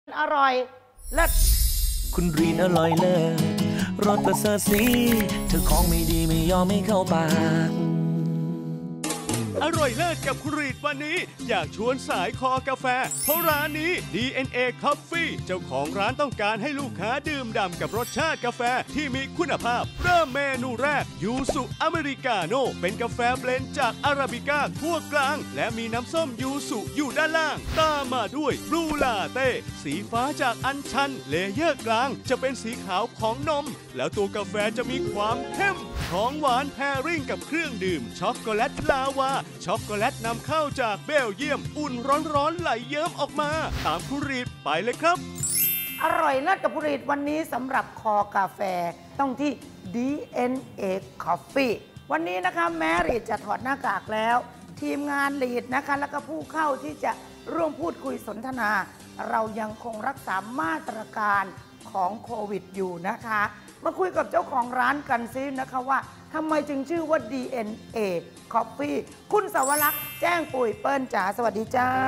อร่อยเลิศคุณรีนอร่อยเลิศรสประเสริฐสีเธอของไม่ดีไม่ยอมไม่เข้าปากอร่อยเลิศกับคุณรีดวันนี้อยากชวนสายคอกาแฟเพราะร้านนี้ DNA Coffee เจ้าของร้านต้องการให้ลูกค้าดื่มด่ำกับรสชาติกาแฟที่มีคุณภาพเริ่มเมนูแรกยูสุอเมริกาโน่เป็นกาแฟเบลนด์จากอาราบิก้าคั่วกลางและมีน้ำส้มยูสุอยู่ด้านล่างตามมาด้วยบลูลาเต้สีฟ้าจากอัญชันเลเยอร์กลางจะเป็นสีขาวของนมแล้วตัวกาแฟจะมีความเข้มของหวานแพริ่งกับเครื่องดื่มช็อกโกแลตลาวาช็อกโกแลตนำเข้าจากเบลเยียมอุ่นร้อนๆไหลเยิ้มออกมาตามคุณรีดไปเลยครับอร่อยเลิศกับคุณรีดวันนี้สำหรับคอกาแฟต้องที่ DNA Coffee วันนี้นะคะแม้รีดจะถอดหน้ากากแล้วทีมงานรีดนะคะแล้วก็ผู้เข้าที่จะร่วมพูดคุยสนทนาเรายังคงรักษามาตรการของโควิดอยู่นะคะมาคุยกับเจ้าของร้านกันซินะคะว่าทำไมจึงชื่อว่า DNA Coffee คุณสวรักษ์แจ้งปุ๋ยเปิ้ลจ๋าสวัสดีจ้า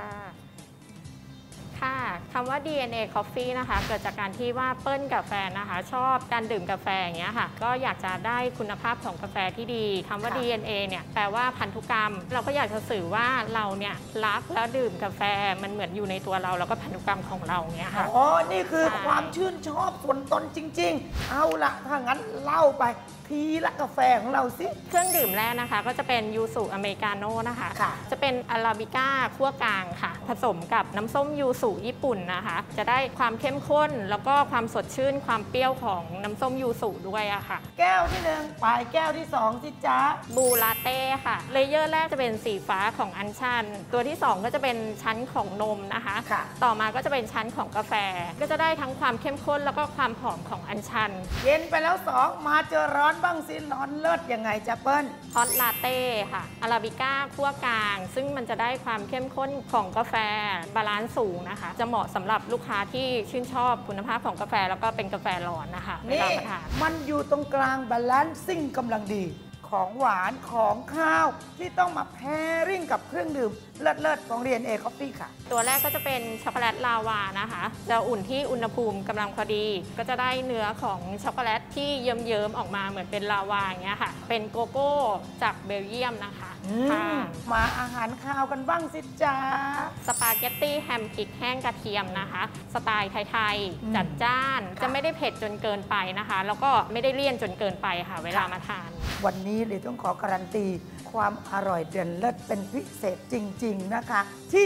ค่ะคำว่า DNA Coffee นะคะเกิดจากการที่ว่าเปิ้ลกับแฟนนะคะชอบการดื่มกาแฟอย่างเงี้ยค่ะก็อยากจะได้คุณภาพของกาแฟที่ดีคำว่า DNA เนี่ยแปลว่าพันธุกรรมเราก็อยากจะสื่อว่าเราเนี่ยรักแล้วดื่มกาแฟมันเหมือนอยู่ในตัวเราแล้วก็พันธุกรรมของเราเงี้ยค่ะอ๋อนี่คือความชื่นชอบส่วนตนจริงๆเอาละถ้างั้นเล่าไปทีละกาแฟของเราสิเครื่องดื่มแรกนะคะก็จะเป็นยูสุอเมริกาโน่นะคะจะเป็นอาราบิก้าคั่วกลางค่ะผสมกับน้ำส้มยูสุญี่ปุ่นนะคะจะได้ความเข้มข้นแล้วก็ความสดชื่นความเปรี้ยวของน้ำส้มยูสุด้วยอะค่ะแก้วที่1ไปแก้วที่2สิจ๊ะบูลาเต้ค่ะเลเยอร์แรกจะเป็นสีฟ้าของอัญชันตัวที่2ก็จะเป็นชั้นของนมนะคะต่อมาก็จะเป็นชั้นของกาแฟก็จะได้ทั้งความเข้มข้นแล้วก็ความหอมของอัญชันเย็นไปแล้ว2มาเจอร้อนบ้างสิร้อนเลิศยังไงจ๊ะเปิ้ลฮอตลาเต้ค่ะอาราบิก้าคั่วกลางซึ่งมันจะได้ความเข้มข้นของกาแฟบาลานซ์สูงนะคะจะเหมาะสำหรับลูกค้าที่ชื่นชอบคุณภาพของกาแฟแล้วก็เป็นกาแฟร้อนนะคะเวลาทานมันอยู่ตรงกลางบาลานซิ่งกำลังดีของหวานของข้าวที่ต้องมาแพริ่งกับเครื่องดื่มเลิศๆของ DNA Coffee ค่ะตัวแรกก็จะเป็นช็อกโกแลตลาวานะคะจะอุ่นที่อุณหภูมิกำลังพอดีก็จะได้เนื้อของช็อกโกแลตที่เยิ้มๆออกมาเหมือนเป็นลาวาอย่างเงี้ยค่ะเป็นโกโก้จากเบลเยียมนะคะมาอาหารข้าวกันบ้างสิจ้าสปาเกตตี้แฮมพริกแห้งกระเทียมนะคะสไตล์ไทยๆจัดจ้านจะไม่ได้เผ็ดจนเกินไปนะคะแล้วก็ไม่ได้เลี่ยนจนเกินไปค่ะเวลามาทานวันนี้เลยต้องขอการันตีความอร่อยเด่นเลิศเป็นพิเศษจริงๆนะคะที่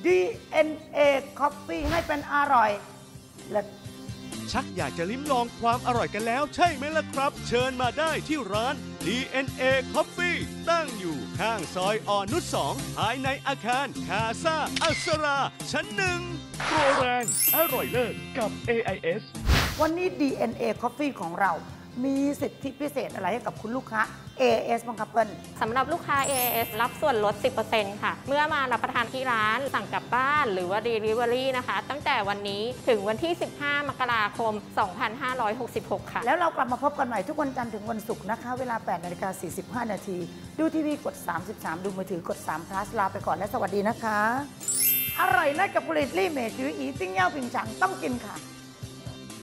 DNA Coffee ให้เป็นอร่อยเลิศชักอยากจะลิ้มลองความอร่อยกันแล้วใช่ไหมล่ะครับเชิญมาได้ที่ร้าน DNA Coffee ตั้งอยู่ข้างซอยอ่อนนุช2ภายในอาคารคาซาอัสราชั้น1โปรแรงอร่อยเลิศกับ AIS วันนี้ DNA Coffee ของเรามีสิทธิพิเศษอะไรให้กับคุณลูกค้า AIS บ้างครับเปิ้ลสำหรับลูกค้า AIS รับส่วนลด 10% ค่ะเมื่อมารับประทานที่ร้านสั่งกลับบ้านหรือว่า Delivery นะคะตั้งแต่วันนี้ถึงวันที่15มกราคม2566ค่ะแล้วเรากลับมาพบกันใหม่ทุกวันจันทร์ถึงวันศุกร์นะคะเวลา 8:45 น.ดูทีวีกด33ดูมือถือกด3 plus ลาไปก่อนและสวัสดีนะคะอร่อยเลิศกับผลิตลี่เมจืออีติ้งเย่าผิงฉังต้องกินค่ะ